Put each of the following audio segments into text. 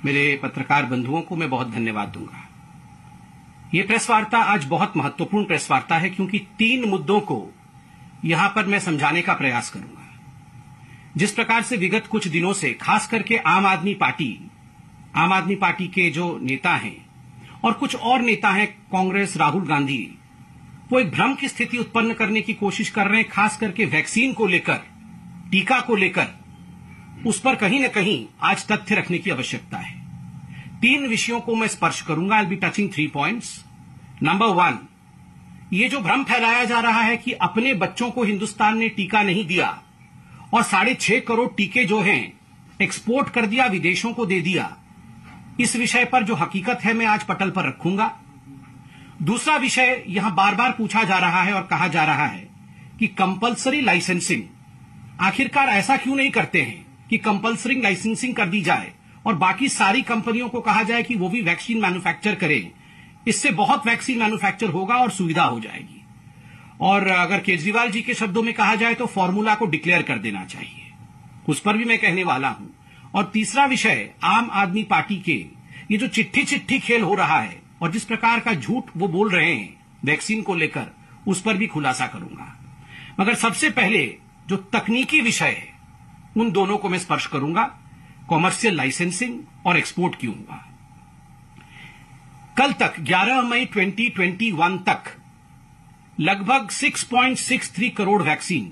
मेरे पत्रकार बंधुओं को मैं बहुत धन्यवाद दूंगा। ये प्रेस वार्ता आज बहुत महत्वपूर्ण प्रेस वार्ता है क्योंकि 3 मुद्दों को यहां पर मैं समझाने का प्रयास करूंगा। जिस प्रकार से विगत कुछ दिनों से खास करके आम आदमी पार्टी के जो नेता हैं और कुछ और नेता हैं कांग्रेस, राहुल गांधी, वो एक भ्रम की स्थिति उत्पन्न करने की कोशिश कर रहे हैं, खास करके वैक्सीन को लेकर, टीका को लेकर। उस पर कहीं न कहीं आज तथ्य रखने की आवश्यकता है। 3 विषयों को मैं स्पर्श करूंगा। I will be touching 3 points. Number 1, ये जो भ्रम फैलाया जा रहा है कि अपने बच्चों को हिंदुस्तान ने टीका नहीं दिया और 6.5 करोड़ टीके जो हैं एक्सपोर्ट कर दिया, विदेशों को दे दिया, इस विषय पर जो हकीकत है मैं आज पटल पर रखूंगा। दूसरा विषय यहां बार बार पूछा जा रहा है और कहा जा रहा है कि कंपल्सरी लाइसेंसिंग, आखिरकार ऐसा क्यों नहीं करते हैं कि कंपल्सरी लाइसेंसिंग कर दी जाए और बाकी सारी कंपनियों को कहा जाए कि वो भी वैक्सीन मैन्युफैक्चर करें। इससे बहुत वैक्सीन मैन्युफैक्चर होगा और सुविधा हो जाएगी। और अगर केजरीवाल जी के शब्दों में कहा जाए तो फॉर्मूला को डिक्लेयर कर देना चाहिए, उस पर भी मैं कहने वाला हूं। और तीसरा विषय, आम आदमी पार्टी के ये जो चिट्ठी खेल हो रहा है और जिस प्रकार का झूठ वो बोल रहे हैं वैक्सीन को लेकर, उस पर भी खुलासा करूंगा। मगर सबसे पहले जो तकनीकी विषय है उन दोनों को मैं स्पर्श करूंगा, कॉमर्शियल लाइसेंसिंग और एक्सपोर्ट क्यों हुआ। कल तक 11 मई 2021 तक लगभग 6.63 करोड़ वैक्सीन,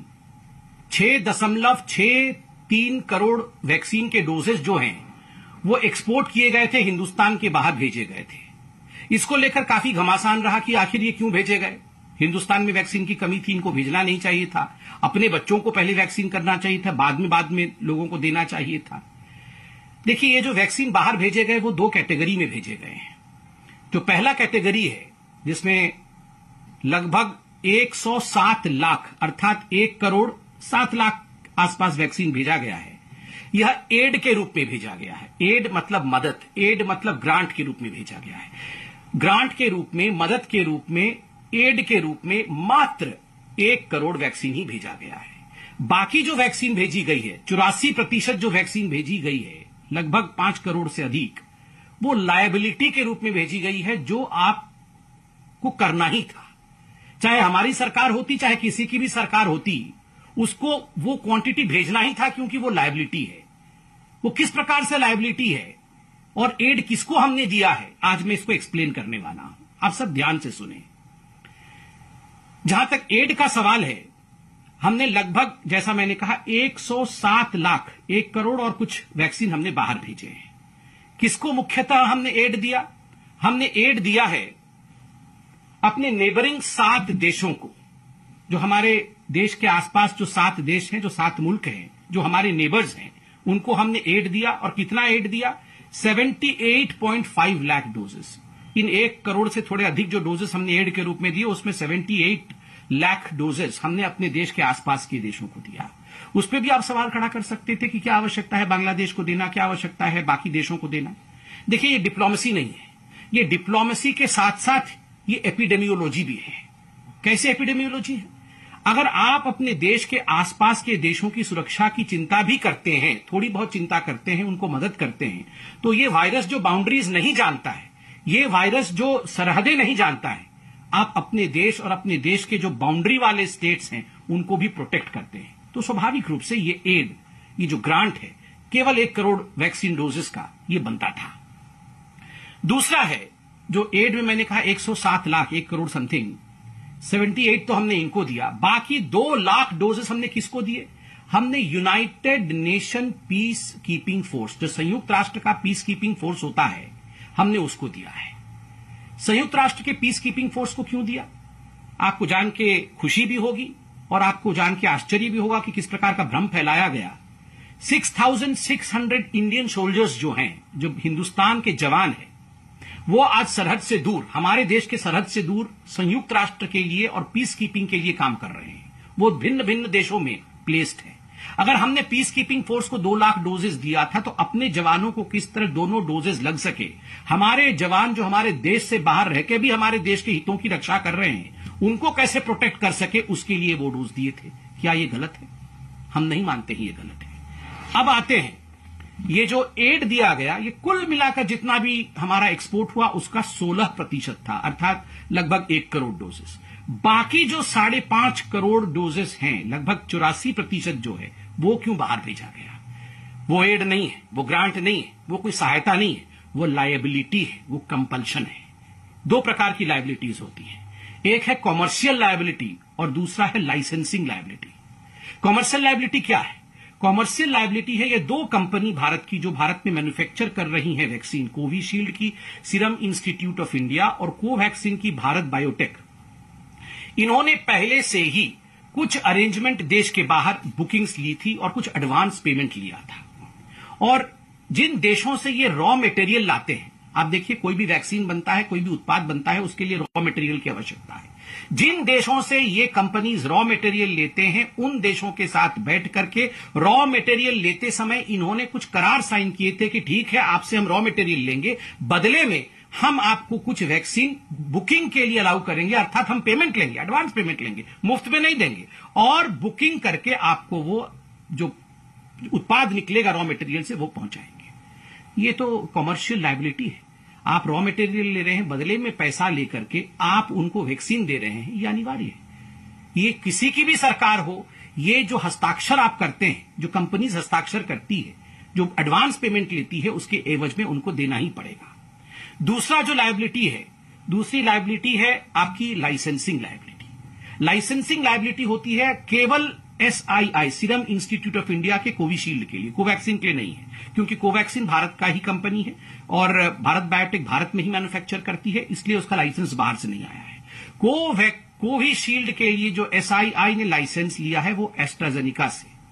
6.63 करोड़ वैक्सीन के डोजेज जो हैं वो एक्सपोर्ट किए गए थे, हिंदुस्तान के बाहर भेजे गए थे। इसको लेकर काफी घमासान रहा कि आखिर ये क्यों भेजे गए। हिंदुस्तान में वैक्सीन की कमी थी, इनको भेजना नहीं चाहिए था, अपने बच्चों को पहले वैक्सीन करना चाहिए था, बाद में लोगों को देना चाहिए था। देखिए, ये जो वैक्सीन बाहर भेजे गए वो 2 कैटेगरी में भेजे गए हैं। जो पहला कैटेगरी है जिसमें लगभग 107 लाख अर्थात 1 करोड़ 7 लाख आसपास वैक्सीन भेजा गया है, यह एड के रूप में भेजा गया है। एड मतलब मदद, एड मतलब ग्रांट के रूप में भेजा गया है। ग्रांट के रूप में, मदद के रूप में, एड के रूप में मात्र 1 करोड़ वैक्सीन ही भेजा गया है। बाकी जो वैक्सीन भेजी गई है, 84% जो वैक्सीन भेजी गई है, लगभग 5 करोड़ से अधिक, वो लायबिलिटी के रूप में भेजी गई है, जो आपको करना ही था। चाहे हमारी सरकार होती, चाहे किसी की भी सरकार होती, उसको वो क्वांटिटी भेजना ही था क्योंकि वो लायबिलिटी है। वो किस प्रकार से लायबिलिटी है और एड किसको हमने दिया है, आज मैं इसको एक्सप्लेन करने वाला हूं। आप सब ध्यान से सुने। जहां तक एड का सवाल है, हमने लगभग, जैसा मैंने कहा, 107 लाख, 1 करोड़ और कुछ वैक्सीन हमने बाहर भेजे हैं। किसको मुख्यतः हमने एड दिया? हमने एड दिया है अपने नेबरिंग 7 देशों को। जो हमारे देश के आसपास जो 7 देश हैं, जो 7 मुल्क हैं, जो हमारे नेबर्स हैं, उनको हमने एड दिया। और कितना एड दिया? 78.5 लाख डोजेस। इन 1 करोड़ से थोड़े अधिक जो डोजेस हमने एड के रूप में दिए, उसमें 78 लाख डोजेस हमने अपने देश के आसपास के देशों को दिया। उस पर भी आप सवाल खड़ा कर सकते थे कि क्या आवश्यकता है बांग्लादेश को देना, क्या आवश्यकता है बाकी देशों को देना। देखिए, ये डिप्लोमेसी नहीं है, ये डिप्लोमेसी के साथ साथ ये एपिडेमियोलॉजी भी है। कैसे एपिडेमियोलॉजी है? अगर आप अपने देश के आसपास के देशों की सुरक्षा की चिंता भी करते हैं, थोड़ी बहुत चिंता करते हैं, उनको मदद करते हैं, तो ये वायरस जो बाउंड्रीज नहीं जानता है, ये वायरस जो सरहदें नहीं जानता है, आप अपने देश और अपने देश के जो बाउंड्री वाले स्टेट्स हैं उनको भी प्रोटेक्ट करते हैं। तो स्वाभाविक रूप से ये एड, ये जो ग्रांट है, केवल 1 करोड़ वैक्सीन डोजेस का ये बनता था। दूसरा है जो एड में मैंने कहा 107 लाख, 1 करोड़ समथिंग, 78 तो हमने इनको दिया। बाकी 2 लाख डोजेस हमने किसको दिए? हमने United Nation peace keeping force, जो संयुक्त राष्ट्र का पीस कीपिंग फोर्स होता है, हमने उसको दिया है। संयुक्त राष्ट्र के पीस कीपिंग फोर्स को क्यों दिया? आपको जान के खुशी भी होगी और आपको जान के आश्चर्य भी होगा कि किस प्रकार का भ्रम फैलाया गया। 6,600 इंडियन सोल्जर्स जो हैं, जो हिंदुस्तान के जवान हैं, वो आज सरहद से दूर, हमारे देश के सरहद से दूर संयुक्त राष्ट्र के लिए और पीस कीपिंग के लिए काम कर रहे हैं। वो भिन्न भिन्न देशों में प्लेस्ड है। अगर हमने पीस कीपिंग फोर्स को 2 लाख डोजेस दिया था, तो अपने जवानों को किस तरह दोनों डोजेस लग सके, हमारे जवान जो हमारे देश से बाहर रह के भी हमारे देश के हितों की रक्षा कर रहे हैं, उनको कैसे प्रोटेक्ट कर सके, उसके लिए वो डोज दिए थे। क्या ये गलत है? हम नहीं मानते ही ये गलत है। अब आते हैं ये जो एड दिया गया, ये कुल मिलाकर जितना भी हमारा एक्सपोर्ट हुआ उसका 16% था, अर्थात लगभग 1 करोड़ डोजेस। बाकी जो 5.5 करोड़ डोजेस हैं, लगभग 84% जो है, वो क्यों बाहर भेजा गया? वो एड नहीं है, वो ग्रांट नहीं है, वो कोई सहायता नहीं है, वो लायबिलिटी है, वो कंपल्शन है। 2 प्रकार की लायबिलिटीज होती हैं, एक है कॉमर्शियल लायबिलिटी और दूसरा है लाइसेंसिंग लायबिलिटी। कॉमर्शियल लायबिलिटी क्या है? कॉमर्शियल लायबिलिटी है ये 2 कंपनी भारत की जो भारत में मैन्युफैक्चर कर रही हैं वैक्सीन, कोविशील्ड की सीरम इंस्टीट्यूट ऑफ इंडिया और कोवैक्सीन की भारत बायोटेक। इन्होंने पहले से ही कुछ अरेंजमेंट देश के बाहर बुकिंग्स ली थी और कुछ एडवांस पेमेंट लिया था। और जिन देशों से ये रॉ मटेरियल लाते हैं, आप देखिए कोई भी वैक्सीन बनता है, कोई भी उत्पाद बनता है, उसके लिए रॉ मटेरियल की आवश्यकता है। जिन देशों से ये कंपनीज रॉ मटेरियल लेते हैं, उन देशों के साथ बैठ करके रॉ मटेरियल लेते समय इन्होंने कुछ करार साइन किए थे कि ठीक है, आपसे हम रॉ मटेरियल लेंगे, बदले में हम आपको कुछ वैक्सीन बुकिंग के लिए अलाउ करेंगे, अर्थात हम पेमेंट लेंगे, एडवांस पेमेंट लेंगे, मुफ्त में नहीं देंगे, और बुकिंग करके आपको वो जो उत्पाद निकलेगा रॉ मटेरियल से वो पहुंचाएंगे। ये तो कॉमर्शियल लायबिलिटी है। आप रॉ मटेरियल ले रहे हैं, बदले में पैसा लेकर के आप उनको वैक्सीन दे रहे हैं, ये अनिवार्य है। ये किसी की भी सरकार हो, ये जो हस्ताक्षर आप करते हैं, जो कंपनीज हस्ताक्षर करती है, जो एडवांस पेमेंट लेती है, उसके एवज में उनको देना ही पड़ेगा। दूसरा जो लायबिलिटी है, दूसरी लायबिलिटी है आपकी लाइसेंसिंग लायबिलिटी। लाइसेंसिंग लायबिलिटी होती है केवल SII Serum Institute of India के कोविशील्ड के लिए, कोवैक्सीन के लिए नहीं है, क्योंकि कोवैक्सीन भारत का ही कंपनी है और भारत बायोटेक भारत में ही मैन्युफैक्चर करती है, इसलिए उसका लाइसेंस बाहर से नहीं आया है। कोविशील्ड के लिए जो SII ने लाइसेंस लिया है वो एस्ट्राजेनिका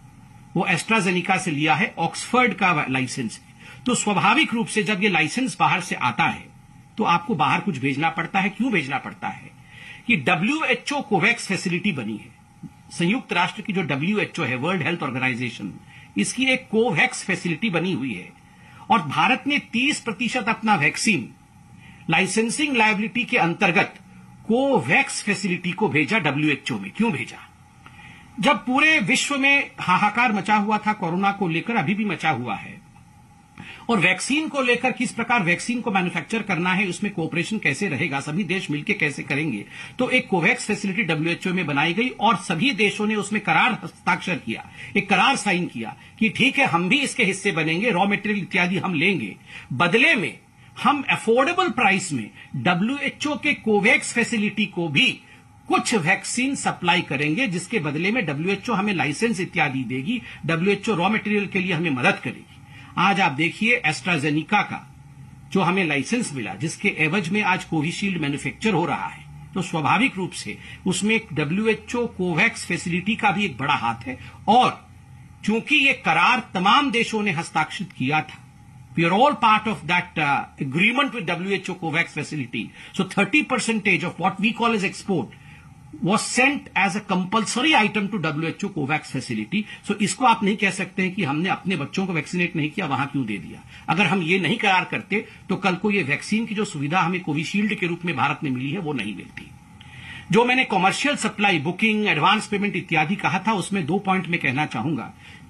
से लिया है, ऑक्सफर्ड का लाइसेंस है। तो स्वाभाविक रूप से जब ये लाइसेंस बाहर से आता है तो आपको बाहर कुछ भेजना पड़ता है। क्यों भेजना पड़ता है? कि WHO कोवैक्स फैसिलिटी बनी है, संयुक्त राष्ट्र की जो WHO है, वर्ल्ड हेल्थ ऑर्गेनाइजेशन, इसकी एक कोवैक्स फैसिलिटी बनी हुई है और भारत ने 30% अपना वैक्सीन लाइसेंसिंग लायबिलिटी के अंतर्गत कोवैक्स फैसिलिटी को भेजा WHO में। क्यों भेजा? जब पूरे विश्व में हाहाकार मचा हुआ था कोरोना को लेकर, अभी भी मचा हुआ है, और वैक्सीन को लेकर किस प्रकार वैक्सीन को मैन्युफैक्चर करना है, उसमें कोऑपरेशन कैसे रहेगा, सभी देश मिलकर कैसे करेंगे, तो एक कोवैक्स फैसिलिटी WHO में बनाई गई और सभी देशों ने उसमें करार हस्ताक्षर किया, एक करार साइन किया कि ठीक है, हम भी इसके हिस्से बनेंगे, रॉ मटेरियल इत्यादि हम लेंगे, बदले में हम अफोर्डेबल प्राइस में WHO के कोवैक्स फैसिलिटी को भी कुछ वैक्सीन सप्लाई करेंगे, जिसके बदले में WHO हमें लाइसेंस इत्यादि देगी, WHO रॉ मटेरियल के लिए हमें मदद करेगी। आज आप देखिए एस्ट्राजेनिका का जो हमें लाइसेंस मिला, जिसके एवज में आज कोविशील्ड मैन्युफैक्चर हो रहा है, तो स्वाभाविक रूप से उसमें WHO कोवैक्स फैसिलिटी का भी एक बड़ा हाथ है। और चूंकि ये करार तमाम देशों ने हस्ताक्षरित किया था, we are all part of that agreement with WHO COVAX facility, so 30% of what we call as export was sent as a compulsory item to WHO COVAX facility. So इसको आप नहीं कह सकते हैं कि हमने अपने बच्चों को वैक्सीनेट नहीं किया, वहां क्यों दे दिया। अगर हम ये नहीं करार करते तो कल को ये वैक्सीन की जो सुविधा हमें कोविशील्ड के रूप में भारत में मिली है वो नहीं मिलती। जो मैंने commercial supply, booking, advance payment इत्यादि कहा था, उसमें 2 पॉइंट में कहना चाहूंगा।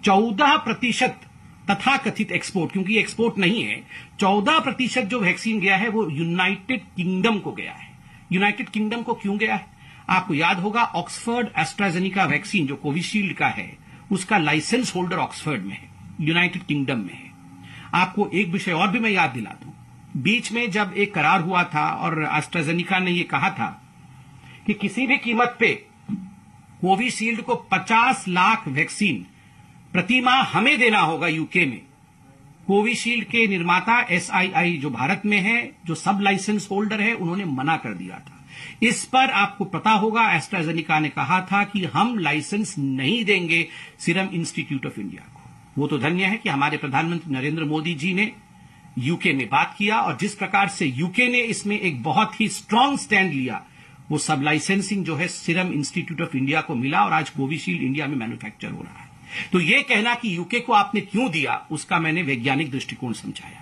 14% तथाकथित एक्सपोर्ट, क्योंकि एक्सपोर्ट नहीं है, 14% जो वैक्सीन गया है वो यूनाइटेड किंगडम को गया है। यूनाइटेड किंगडम को क्यों गया है? आपको याद होगा ऑक्सफर्ड एस्ट्राजेनिका वैक्सीन जो कोविशील्ड का है, उसका लाइसेंस होल्डर ऑक्सफर्ड में है, यूनाइटेड किंगडम में है। आपको एक विषय और भी मैं याद दिला दूं, बीच में जब एक करार हुआ था और एस्ट्राजेनिका ने यह कहा था कि किसी भी कीमत पे कोविशील्ड को 50 लाख वैक्सीन प्रति माह हमें देना होगा यूके में। कोविशील्ड के निर्माता SII जो भारत में है, जो सब लाइसेंस होल्डर है, उन्होंने मना कर दिया था। इस पर आपको पता होगा एस्ट्राजेनिका ने कहा था कि हम लाइसेंस नहीं देंगे सीरम इंस्टीट्यूट ऑफ इंडिया को। वो तो धन्य है कि हमारे प्रधानमंत्री नरेंद्र मोदी जी ने यूके में बात किया और जिस प्रकार से यूके ने इसमें एक बहुत ही स्ट्रांग स्टैंड लिया, वो सब लाइसेंसिंग जो है सीरम इंस्टीट्यूट ऑफ इंडिया को मिला और आज कोविशील्ड इंडिया में मैन्युफैक्चर हो रहा है। तो ये कहना कि यूके को आपने क्यों दिया, उसका मैंने वैज्ञानिक दृष्टिकोण समझाया।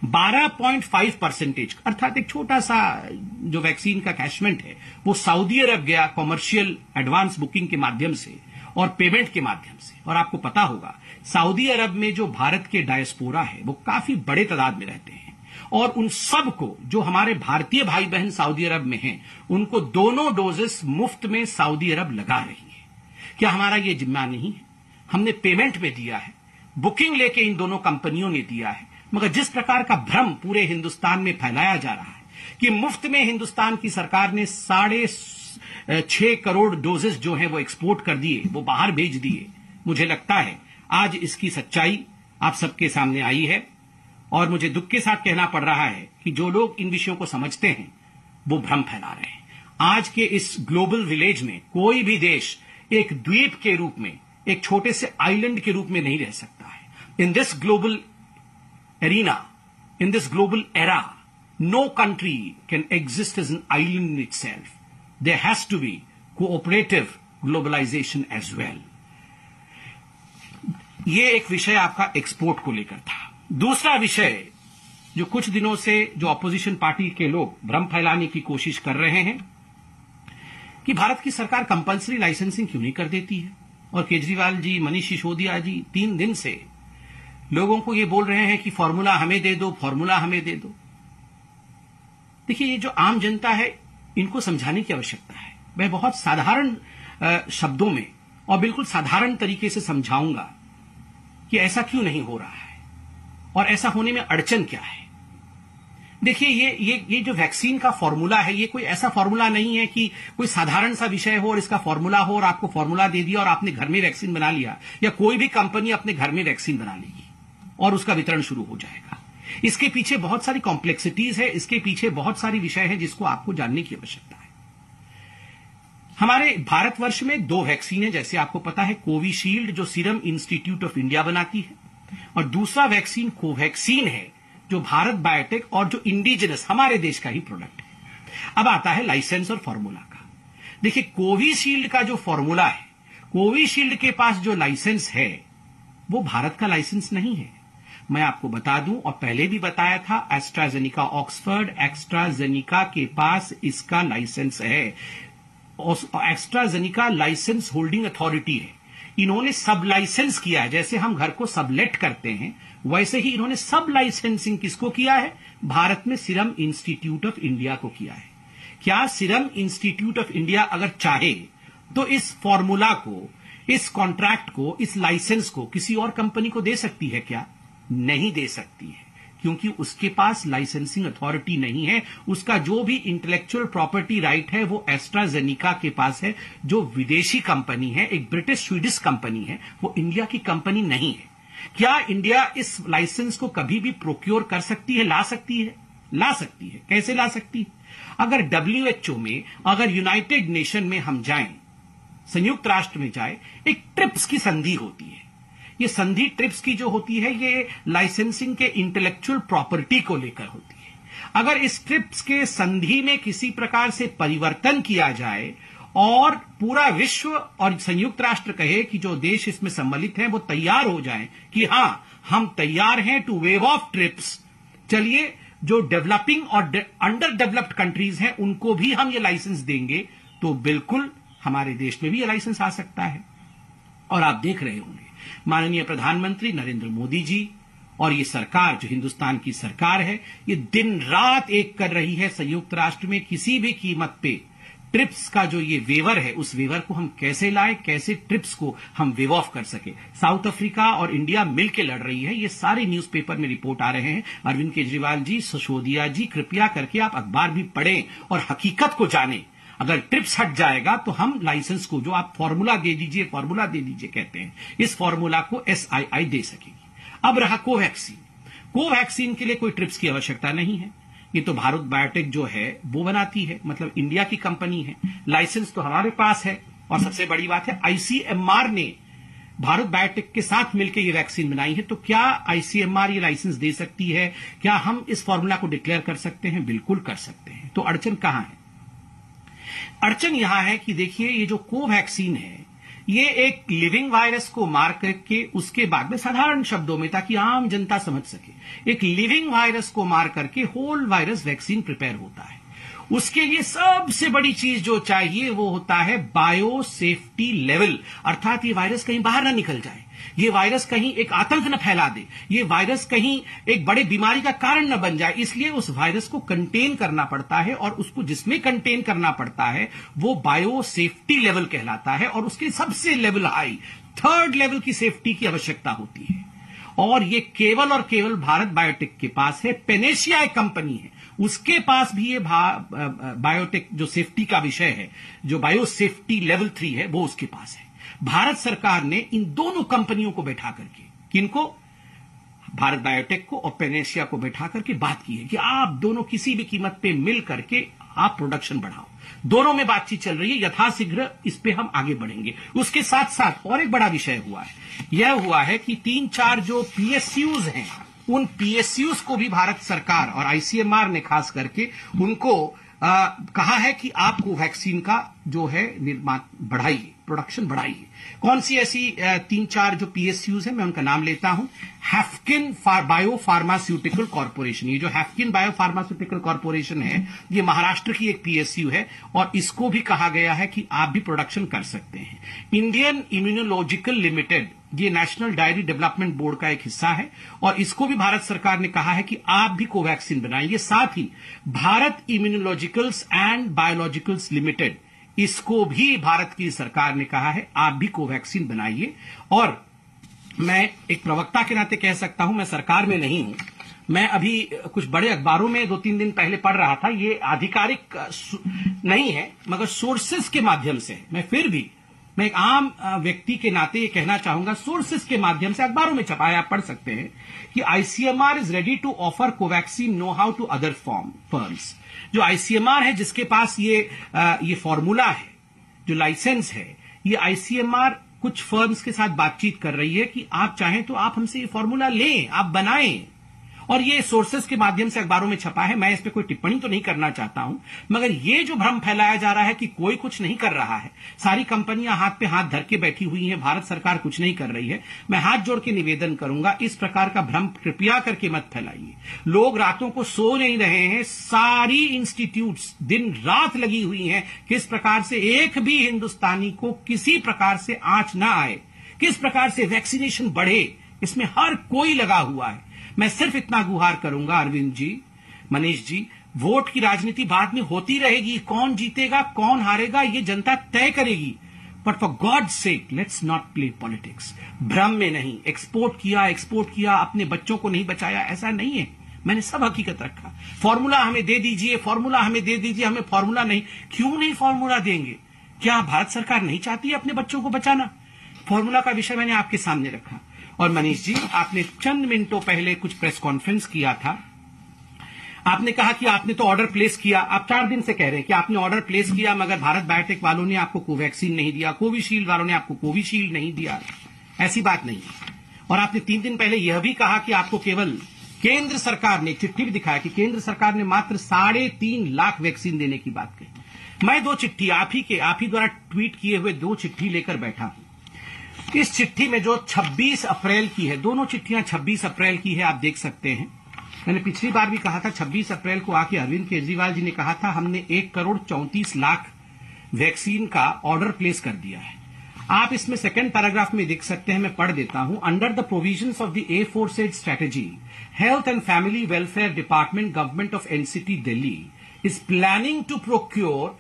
12.5% अर्थात एक छोटा सा जो वैक्सीन का कैशमेंट है वो सऊदी अरब गया कॉमर्शियल एडवांस बुकिंग के माध्यम से, और पेमेंट के माध्यम से। और आपको पता होगा सऊदी अरब में जो भारत के डायस्पोरा है वो काफी बड़े तादाद में रहते हैं, और उन सब को जो हमारे भारतीय भाई बहन सऊदी अरब में हैं उनको दोनों डोजेस मुफ्त में सऊदी अरब लगा रही है। क्या हमारा ये जिम्मा नहीं है? हमने पेमेंट में दिया है, बुकिंग लेके इन दोनों कंपनियों ने दिया है, मगर जिस प्रकार का भ्रम पूरे हिंदुस्तान में फैलाया जा रहा है कि मुफ्त में हिंदुस्तान की सरकार ने 6.5 करोड़ डोजेस जो हैं वो एक्सपोर्ट कर दिए, वो बाहर भेज दिए, मुझे लगता है आज इसकी सच्चाई आप सबके सामने आई है। और मुझे दुख के साथ कहना पड़ रहा है कि जो लोग इन विषयों को समझते हैं वो भ्रम फैला रहे हैं। आज के इस ग्लोबल विलेज में कोई भी देश एक द्वीप के रूप में, एक छोटे से आइलैंड के रूप में नहीं रह सकता है। In this global arena, in this global era, no country can exist as an island in itself. There has to be cooperative globalization as well. ये एक विषय आपका एक्सपोर्ट को लेकर था। दूसरा विषय जो कुछ दिनों से जो अपोजिशन पार्टी के लोग भ्रम फैलाने की कोशिश कर रहे हैं कि भारत की सरकार कंपल्सरी लाइसेंसिंग क्यों नहीं कर देती है, और केजरीवाल जी, मनीष सिसोदिया जी 3 दिन से लोगों को ये बोल रहे हैं कि फॉर्मूला हमें दे दो, फॉर्मूला हमें दे दो। देखिए, ये जो आम जनता है इनको समझाने की आवश्यकता है। मैं बहुत साधारण शब्दों में और बिल्कुल साधारण तरीके से समझाऊंगा कि ऐसा क्यों नहीं हो रहा है और ऐसा होने में अड़चन क्या है। देखिए, ये जो वैक्सीन का फॉर्मूला है, ये कोई ऐसा फॉर्मूला नहीं है कि कोई साधारण सा विषय हो और इसका फॉर्मूला हो और आपको फॉर्मूला दे दिया और आपने घर में वैक्सीन बना लिया, या कोई भी कंपनी अपने घर में वैक्सीन बना लेगी और उसका वितरण शुरू हो जाएगा। इसके पीछे बहुत सारी कॉम्प्लेक्सिटीज है, इसके पीछे बहुत सारी विषय है जिसको आपको जानने की आवश्यकता है। हमारे भारतवर्ष में 2 वैक्सीन है, जैसे आपको पता है, कोविशील्ड जो सीरम इंस्टीट्यूट ऑफ इंडिया बनाती है, और दूसरा वैक्सीन कोवैक्सीन है जो भारत बायोटेक और जो इंडिजिनस हमारे देश का ही प्रोडक्ट है। अब आता है लाइसेंस और फॉर्मूला का। देखिए, कोविशील्ड का जो फॉर्मूला है, कोविशील्ड के पास जो लाइसेंस है वो भारत का लाइसेंस नहीं है। मैं आपको बता दूं, और पहले भी बताया था, एस्ट्राजेनिका ऑक्सफर्ड एस्ट्राजेनिका के पास इसका लाइसेंस है। एस्ट्राजेनिका लाइसेंस होल्डिंग अथॉरिटी है। इन्होंने सब लाइसेंस किया है। जैसे हम घर को सबलेट करते हैं, वैसे ही इन्होंने सब लाइसेंसिंग किसको किया है? भारत में सीरम इंस्टीट्यूट ऑफ इंडिया को किया है। क्या सीरम इंस्टीट्यूट ऑफ इंडिया अगर चाहे तो इस फॉर्मूला को, इस कॉन्ट्रैक्ट को, इस लाइसेंस को किसी और कंपनी को दे सकती है क्या? नहीं दे सकती है, क्योंकि उसके पास लाइसेंसिंग अथॉरिटी नहीं है। उसका जो भी इंटेलेक्चुअल प्रॉपर्टी राइट है वो एस्ट्राजेनिका के पास है, जो विदेशी कंपनी है, एक ब्रिटिश स्वीडिश कंपनी है, वो इंडिया की कंपनी नहीं है। क्या इंडिया इस लाइसेंस को कभी भी प्रोक्योर कर सकती है, ला सकती है? ला सकती है। कैसे ला सकती है? अगर WHO में, अगर यूनाइटेड नेशन में हम जाएं, संयुक्त राष्ट्र में जाए, एक ट्रिप्स की संधि होती है। ये संधि ट्रिप्स की जो होती है, ये लाइसेंसिंग के इंटेलेक्चुअल प्रॉपर्टी को लेकर होती है। अगर इस ट्रिप्स के संधि में किसी प्रकार से परिवर्तन किया जाए और पूरा विश्व और संयुक्त राष्ट्र कहे कि जो देश इसमें सम्मिलित हैं वो तैयार हो जाएं कि हां, हम तैयार हैं टू वेव ऑफ ट्रिप्स, चलिए जो डेवलपिंग और अंडर डेवलप्ड कंट्रीज हैं उनको भी हम ये लाइसेंस देंगे, तो बिल्कुल हमारे देश में भी ये लाइसेंस आ सकता है। और आप देख रहे होंगे माननीय प्रधानमंत्री नरेंद्र मोदी जी और ये सरकार, जो हिंदुस्तान की सरकार है, ये दिन रात एक कर रही है संयुक्त राष्ट्र में किसी भी कीमत पे ट्रिप्स का जो ये वेवर है, उस वेवर को हम कैसे लाएं, कैसे ट्रिप्स को हम वेव ऑफ कर सके। साउथ अफ्रीका और इंडिया मिलकर लड़ रही है, ये सारे न्यूज़पेपर में रिपोर्ट आ रहे हैं। अरविंद केजरीवाल जी, सिसोदिया जी, कृपया करके आप अखबार भी पढ़ें और हकीकत को जानें। अगर ट्रिप्स हट जाएगा तो हम लाइसेंस को, जो आप फॉर्मूला दे दीजिए, फॉर्मूला दे दीजिए कहते हैं, इस फॉर्मूला को SII दे सकेगी। अब रहा कोवैक्सीन। कोवैक्सीन के लिए कोई ट्रिप्स की आवश्यकता नहीं है। ये तो भारत बायोटेक जो है वो बनाती है, मतलब इंडिया की कंपनी है। लाइसेंस तो हमारे पास है, और सबसे बड़ी बात है ICMR ने भारत बायोटेक के साथ मिलकर ये वैक्सीन बनाई है। तो क्या ICMR ये लाइसेंस दे सकती है? क्या हम इस फॉर्मूला को डिक्लेयर कर सकते हैं? बिल्कुल कर सकते हैं। तो अड़चन कहां है? अड़चन यहां है कि देखिए, ये जो कोवैक्सीन है, ये एक लिविंग वायरस को मार करके उसके बाद में, साधारण शब्दों में ताकि आम जनता समझ सके, एक लिविंग वायरस को मार करके होल वायरस वैक्सीन प्रिपेयर होता है। उसके लिए सबसे बड़ी चीज जो चाहिए वो होता है बायो सेफ्टी लेवल, अर्थात ये वायरस कहीं बाहर ना निकल जाए, ये वायरस कहीं एक आतंक न फैला दे, ये वायरस कहीं एक बड़े बीमारी का कारण न बन जाए। इसलिए उस वायरस को कंटेन करना पड़ता है, और उसको जिसमें कंटेन करना पड़ता है वो बायो सेफ्टी लेवल कहलाता है, और उसके सबसे लेवल हाई, थर्ड लेवल की सेफ्टी की आवश्यकता होती है। और ये केवल और केवल भारत बायोटेक के पास है। पेनेशिया एक कंपनी है, उसके पास भी ये बायोटेक जो सेफ्टी का विषय है, जो बायो सेफ्टी लेवल 3 है, वो उसके पास है। भारत सरकार ने इन दोनों कंपनियों को बैठा करके, किनको, भारत बायोटेक को और पेनेशिया को बैठा करके बात की है कि आप दोनों किसी भी कीमत पे मिल करके आप प्रोडक्शन बढ़ाओ। दोनों में बातचीत चल रही है, यथाशीघ्र इस पे हम आगे बढ़ेंगे। उसके साथ साथ और एक बड़ा विषय हुआ है, यह हुआ है कि 3-4 जो पीएसयूज हैं, उन पीएसयूज को भी भारत सरकार और आईसीएमआर ने खास करके उनको कहा है कि आप कोवैक्सीन का जो है निर्माण बढ़ाइए, प्रोडक्शन बढ़ाइए। कौन सी ऐसी 3-4 जो पीएसयूज हैं, मैं उनका नाम लेता हूं। हैफकिन बायो फार्मास्यूटिकल कॉर्पोरेशन, ये जो हैफकिन बायो फार्मास्यूटिकल कॉर्पोरेशन है, ये महाराष्ट्र की एक पीएसयू है, और इसको भी कहा गया है कि आप भी प्रोडक्शन कर सकते हैं। इंडियन इम्यूनोलॉजिकल लिमिटेड, ये नेशनल डायरी डेवलपमेंट बोर्ड का एक हिस्सा है, और इसको भी भारत सरकार ने कहा है कि आप भी कोवैक्सीन बनाइए। साथ ही Bharat Immunologicals and Biologicals Limited, इसको भी भारत की सरकार ने कहा है आप भी कोवैक्सीन बनाइए। और मैं एक प्रवक्ता के नाते कह सकता हूं, मैं सरकार में नहीं हूं, मैं अभी कुछ बड़े अखबारों में 2-3 दिन पहले पढ़ रहा था, ये आधिकारिक नहीं है मगर सोर्सेस के माध्यम से, मैं एक आम व्यक्ति के नाते ये कहना चाहूंगा, सोर्सेस के माध्यम से अखबारों में छपाया, आप पढ़ सकते हैं कि ICMR is ready to offer Covaxin know how to other firms. जो आईसीएमआर है, जिसके पास ये फॉर्मूला है, जो लाइसेंस है, ये आईसीएमआर कुछ फर्म्स के साथ बातचीत कर रही है कि आप चाहें तो आप हमसे ये फॉर्मूला लें, आप बनाएं। और ये सोर्सेस के माध्यम से अखबारों में छपा है। मैं इस पे कोई टिप्पणी तो नहीं करना चाहता हूं, मगर ये जो भ्रम फैलाया जा रहा है कि कोई कुछ नहीं कर रहा है, सारी कंपनियां हाथ पे हाथ धर के बैठी हुई हैं, भारत सरकार कुछ नहीं कर रही है, मैं हाथ जोड़ के निवेदन करूंगा, इस प्रकार का भ्रम कृपया करके मत फैलाइए। लोग रातों को सो नहीं रहे हैं, सारी इंस्टीट्यूट्स दिन रात लगी हुई हैं, किस प्रकार से एक भी हिंदुस्तानी को किसी प्रकार से आंच ना आए, किस प्रकार से वैक्सीनेशन बढ़े, इसमें हर कोई लगा हुआ है। मैं सिर्फ इतना गुहार करूंगा, अरविंद जी, मनीष जी, वोट की राजनीति बाद में होती रहेगी, कौन जीतेगा कौन हारेगा ये जनता तय करेगी, but for God sake let's not play politics. भ्रम में नहीं, एक्सपोर्ट किया, अपने बच्चों को नहीं बचाया, ऐसा नहीं है। मैंने सब हकीकत रखा। फॉर्मूला हमें दे दीजिए, हमें फॉर्मूला नहीं। क्यों नहीं फॉर्मूला देंगे? क्या भारत सरकार नहीं चाहती है अपने बच्चों को बचाना? फॉर्मूला का विषय मैंने आपके सामने रखा। और मनीष जी, आपने चंद मिनटों पहले कुछ प्रेस कॉन्फ्रेंस किया था, आपने कहा कि आपने तो ऑर्डर प्लेस किया, आप 4 दिन से कह रहे हैं कि आपने ऑर्डर प्लेस किया, मगर भारत बायोटेक वालों ने आपको कोवैक्सीन नहीं दिया, कोविशील्ड वालों ने आपको कोविशील्ड नहीं दिया। ऐसी बात नहीं है। और आपने 3 दिन पहले यह भी कहा कि आपको केवल केंद्र सरकार ने, चिट्ठी भी दिखाया कि केंद्र सरकार ने मात्र 3.5 लाख वैक्सीन देने की बात कही। मैं 2 चिट्ठी आप ही द्वारा ट्वीट किए हुए 2 चिट्ठी लेकर बैठा हूं। इस चिट्ठी में जो 26 अप्रैल की है, दोनों चिट्ठियां 26 अप्रैल की है, आप देख सकते हैं। मैंने पिछली बार भी कहा था 26 अप्रैल को आके अरविंद केजरीवाल जी ने कहा था हमने 1,34,00,000 वैक्सीन का ऑर्डर प्लेस कर दिया है। आप इसमें सेकंड पैराग्राफ में देख सकते हैं, मैं पढ़ देता हूं। Under the provisions of the A4 strategy, health and family welfare department, government of NCT Delhi is planning to procure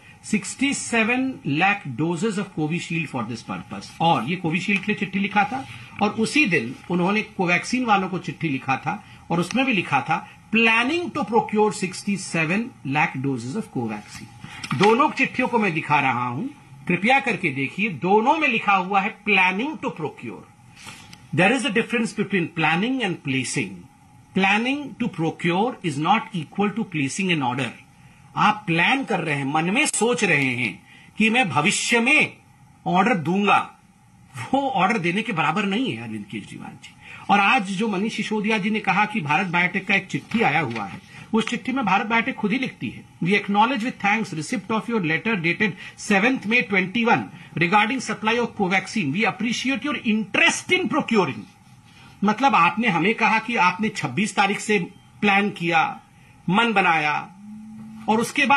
67 lakh doses of Covishield for this purpose. और ये कोविशील्ड के लिए चिट्ठी लिखा था, और उसी दिन उन्होंने कोवैक्सीन वालों को चिट्ठी लिखा था, और उसमें भी लिखा था planning to procure 67 lakh doses of Covaxin. दोनों चिट्ठियों को मैं दिखा रहा हूं, कृपया करके देखिए, दोनों में लिखा हुआ है planning to procure. There is a difference between planning and placing. Planning to procure is not equal to placing an order. आप प्लान कर रहे हैं, मन में सोच रहे हैं कि मैं भविष्य में ऑर्डर दूंगा, वो ऑर्डर देने के बराबर नहीं है अरविंद केजरीवाल जी। और आज जो मनीष सिसोदिया जी ने कहा कि भारत बायोटेक का एक चिट्ठी आया हुआ है, उस चिट्ठी में भारत बायोटेक खुद ही लिखती है, we acknowledge with thanks receipt of your letter dated 7th May 21 regarding supply of Covaxin, we appreciate your interest in procuring. मतलब आपने हमें कहा कि आपने 26 तारीख से प्लान किया, मन बनाया, और उसके बाद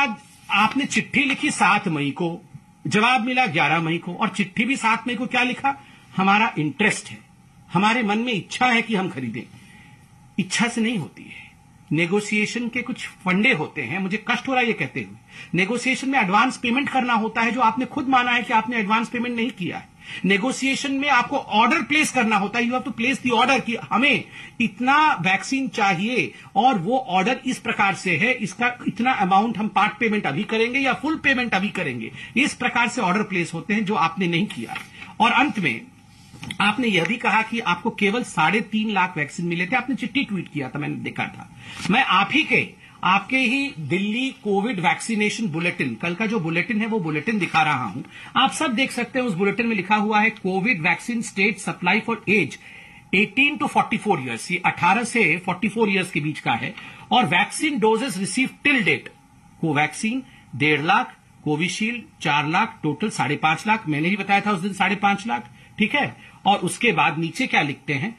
आपने चिट्ठी लिखी 7 मई को, जवाब मिला 11 मई को, और चिट्ठी भी 7 मई को क्या लिखा, हमारा इंटरेस्ट है, हमारे मन में इच्छा है कि हम खरीदें। इच्छा से नहीं होती है, नेगोशिएशन के कुछ फंडे होते हैं। मुझे कष्ट हो रहा है ये कहते हुए, नेगोशिएशन में एडवांस पेमेंट करना होता है, जो आपने खुद माना है कि आपने एडवांस पेमेंट नहीं किया है। नेगोशिएशन में आपको ऑर्डर प्लेस करना होता है, you have to place the order कि हमें इतना वैक्सीन चाहिए और वो ऑर्डर इस प्रकार से है, इसका इतना अमाउंट हम पार्ट पेमेंट अभी करेंगे या फुल पेमेंट अभी करेंगे। इस प्रकार से ऑर्डर प्लेस होते हैं, जो आपने नहीं किया। और अंत में आपने यह भी कहा कि आपको केवल 3.5 लाख वैक्सीन मिले थे। आपने चिट्ठी ट्वीट किया था, मैंने देखा था। मैं आपके ही दिल्ली कोविड वैक्सीनेशन बुलेटिन, कल का जो बुलेटिन है वो बुलेटिन दिखा रहा हूं, आप सब देख सकते हैं। उस बुलेटिन में लिखा हुआ है Covid vaccine state supply for age 18 to 44 years, ये 18 से 44 ईयर्स के बीच का है। और vaccine doses receive till date, Covaxin 1.5 lakh, Covishield 4 lakh, total 5.5 lakh. मैंने ही बताया था उस दिन 5.5 लाख, ठीक है। और उसके बाद नीचे क्या लिखते हैं,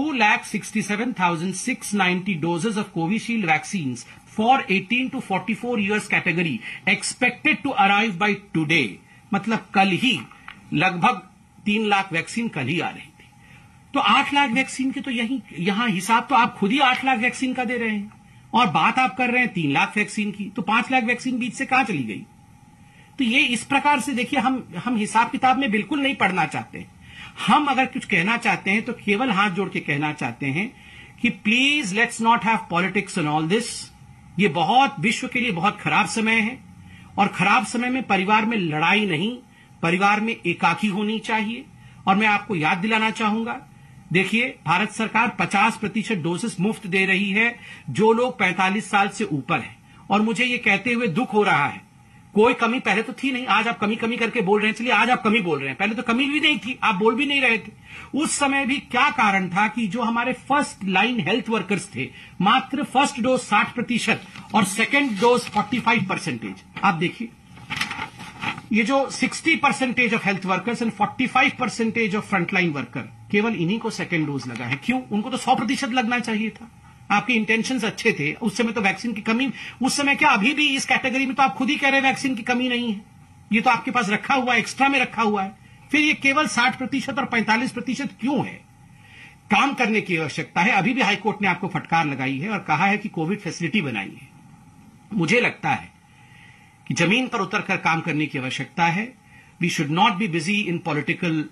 2,67,690 doses of Covishield vaccine for 18 to 44 years category expected to arrive by today. मतलब कल ही लगभग 3 लाख वैक्सीन कल ही आ रही थी। तो 8 लाख वैक्सीन के तो यहां हिसाब तो आप खुद ही 8 लाख वैक्सीन का दे रहे हैं, और बात आप कर रहे हैं 3 लाख वैक्सीन की, तो 5 लाख वैक्सीन बीच से कहां चली गई। तो ये इस प्रकार से देखिए, हम हिसाब किताब में बिल्कुल नहीं पढ़ना चाहते। हम अगर कुछ कहना चाहते हैं तो केवल हाथ जोड़ के कहना चाहते हैं कि please let's not have politics in all this. ये बहुत विश्व के लिए बहुत खराब समय है, और खराब समय में परिवार में लड़ाई नहीं, परिवार में एकाकी होनी चाहिए। और मैं आपको याद दिलाना चाहूंगा, देखिए भारत सरकार 50% डोसेस मुफ्त दे रही है जो लोग 45 साल से ऊपर हैं। और मुझे ये कहते हुए दुख हो रहा है, कोई कमी पहले तो थी नहीं, आज आप कमी करके बोल रहे हैं। चलिए आज आप कमी बोल रहे हैं, पहले तो कमी भी नहीं थी, आप बोल भी नहीं रहे थे। उस समय भी क्या कारण था कि जो हमारे फर्स्ट लाइन हेल्थ वर्कर्स थे, मात्र फर्स्ट डोज 60% और सेकेंड डोज 45%। आप देखिए, ये जो 60% ऑफ health workers and 45% of frontline worker, केवल इन्हीं को सेकेंड डोज लगा है। क्यों? उनको तो 100% लगना चाहिए था। आपके इंटेंशंस अच्छे थे, उस समय तो वैक्सीन की कमी, उस समय क्या, अभी भी इस कैटेगरी में तो आप खुद ही कह रहे हैं वैक्सीन की कमी नहीं है, ये तो आपके पास रखा हुआ है, एक्स्ट्रा में रखा हुआ है। फिर ये केवल 60% और 45% क्यों है? काम करने की आवश्यकता है। अभी भी हाईकोर्ट ने आपको फटकार लगाई है और कहा है कि कोविड फैसिलिटी बनाई है। मुझे लगता है कि जमीन पर उतरकर काम करने की आवश्यकता है। We should not be busy in political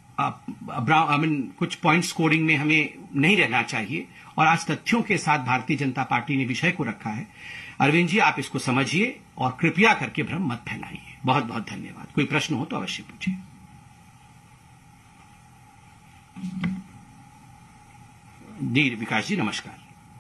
कुछ पॉइंट्स कोडिंग में हमें नहीं रहना चाहिए। और आज तथ्यों के साथ भारतीय जनता पार्टी ने विषय को रखा है। अरविंद जी, आप इसको समझिए और कृपया करके भ्रम मत फैलाइए। बहुत बहुत धन्यवाद। कोई प्रश्न हो तो अवश्य पूछिए। जी विकास जी, नमस्कार।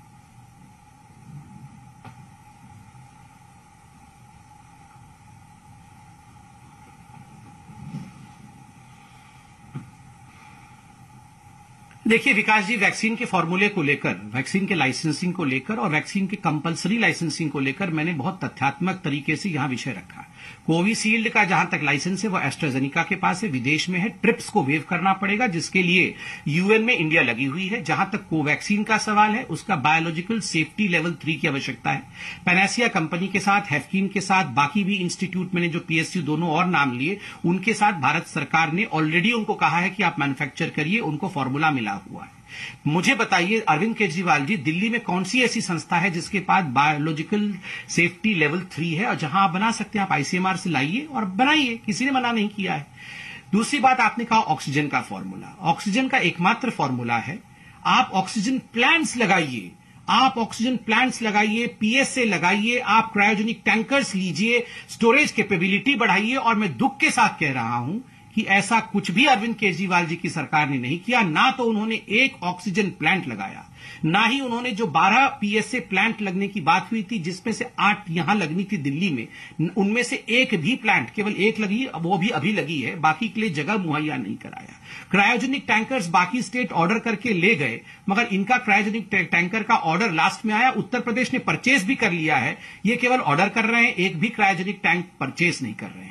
देखिए विकास जी, वैक्सीन के फॉर्मूले को लेकर, वैक्सीन के लाइसेंसिंग को लेकर और वैक्सीन के कंपलसरी लाइसेंसिंग को लेकर मैंने बहुत तथ्यात्मक तरीके से यहां विषय रखा। कोविशील्ड का जहां तक लाइसेंस है वो एस्ट्राजेनिका के पास है, विदेश में है। ट्रिप्स को वेव करना पड़ेगा, जिसके लिए यूएन में इंडिया लगी हुई है। जहां तक कोवैक्सीन का सवाल है, उसका बायोलॉजिकल सेफ्टी लेवल 3 की आवश्यकता है। पैनासिया कंपनी के साथ, हैफकीन के साथ, बाकी भी इंस्टीट्यूट, मैंने जो पीएसयू दोनों और नाम लिए, उनके साथ भारत सरकार ने ऑलरेडी उनको कहा है कि आप मैन्युफैक्चर करिए, उनको फॉर्मूला मिला हुआ है। मुझे बताइए अरविंद केजरीवाल जी, दिल्ली में कौन सी ऐसी संस्था है जिसके पास बायोलॉजिकल सेफ्टी लेवल 3 है और जहां आप बना सकते हैं? आप आईसीएमआर से लाइए और बनाइए, किसी ने मना नहीं किया है। दूसरी बात, आपने कहा ऑक्सीजन का फॉर्मूला। ऑक्सीजन का एकमात्र फॉर्मूला है, आप ऑक्सीजन प्लांट्स लगाइए, आप ऑक्सीजन प्लांट्स लगाइए, पीएसए लगाइए, आप क्रायोजेनिक टैंकर्स लीजिए, स्टोरेज कैपेबिलिटी बढ़ाइए। और मैं दुख के साथ कह रहा हूं कि ऐसा कुछ भी अरविंद केजरीवाल जी की सरकार ने नहीं किया। ना तो उन्होंने एक ऑक्सीजन प्लांट लगाया, ना ही उन्होंने जो 12 पीएसए प्लांट लगने की बात हुई थी, जिसमें से 8 यहां लगनी थी दिल्ली में, उनमें से एक भी प्लांट, केवल एक लगी, वो भी अभी लगी है, बाकी के लिए जगह मुहैया नहीं कराया। क्रायोजेनिक टैंकर्स बाकी स्टेट ऑर्डर करके ले गए, मगर इनका क्रायोजेनिक टैंकर का ऑर्डर लास्ट में आया। उत्तर प्रदेश ने परचेज भी कर लिया है, ये केवल ऑर्डर कर रहे हैं, एक भी क्रायोजेनिक टैंक परचेज नहीं कर रहे हैं।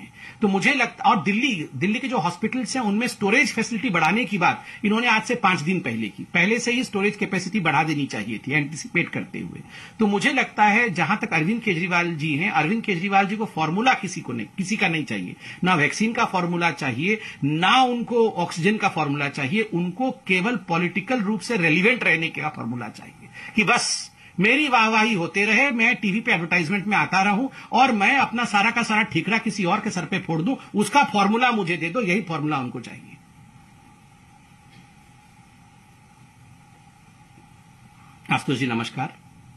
तो मुझे लगता, और दिल्ली के जो हॉस्पिटल्स हैं उनमें स्टोरेज फैसिलिटी बढ़ाने की बात इन्होंने आज से 5 दिन पहले की, पहले से ही स्टोरेज कैपेसिटी बढ़ा देनी चाहिए थी एंटिसिपेट करते हुए। तो मुझे लगता है जहां तक अरविंद केजरीवाल जी हैं, अरविंद केजरीवाल जी को फॉर्मूला किसी का नहीं चाहिए, ना वैक्सीन का फॉर्मूला चाहिए, ना उनको ऑक्सीजन का फॉर्मूला चाहिए, उनको केवल पॉलिटिकल रूप से रेलिवेंट रहने का फॉर्मूला चाहिए कि बस मेरी वाहवाही होते रहे, मैं टीवी पे एडवर्टाइजमेंट में आता रहूं और मैं अपना सारा का सारा ठीकरा किसी और के सर पे फोड़ दूं, उसका फॉर्मूला मुझे दे दो, यही फॉर्मूला उनको चाहिए। आशुतोष जी नमस्कार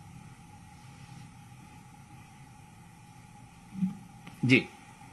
जी।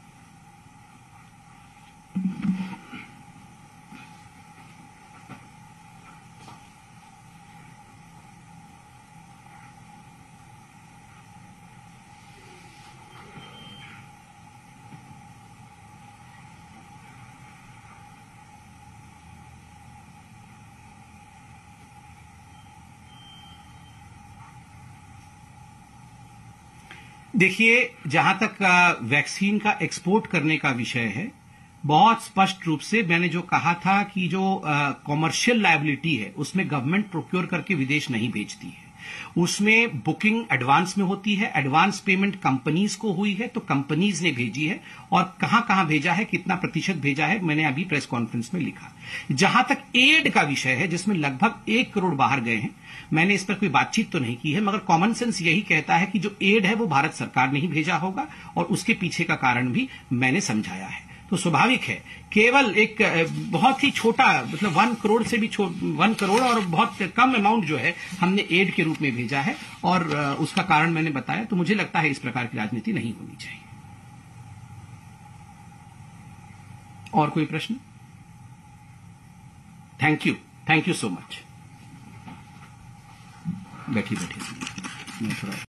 देखिए, जहां तक वैक्सीन का एक्सपोर्ट करने का विषय है, बहुत स्पष्ट रूप से मैंने जो कहा था कि जो कॉमर्शियल लायबिलिटी है उसमें गवर्नमेंट प्रोक्योर करके विदेश नहीं भेजती है, उसमें बुकिंग एडवांस में होती है, एडवांस पेमेंट कंपनीज को हुई है तो कंपनीज ने भेजी है, और कहां कहां भेजा है, कितना प्रतिशत भेजा है, मैंने अभी प्रेस कॉन्फ्रेंस में लिखा। जहां तक एड का विषय है जिसमें लगभग 1 करोड़ बाहर गए हैं, मैंने इस पर कोई बातचीत तो नहीं की है, मगर कॉमन सेंस यही कहता है कि जो एड है वो भारत सरकार ने ही भेजा होगा, और उसके पीछे का कारण भी मैंने समझाया है। तो स्वाभाविक है, केवल एक बहुत ही छोटा, मतलब 1 करोड़ से भी 1 करोड़ और बहुत कम अमाउंट जो है हमने एड के रूप में भेजा है, और उसका कारण मैंने बताया। तो मुझे लगता है इस प्रकार की राजनीति नहीं होनी चाहिए। और कोई प्रश्न? Thank you so much. बैठिए मैं थोड़ा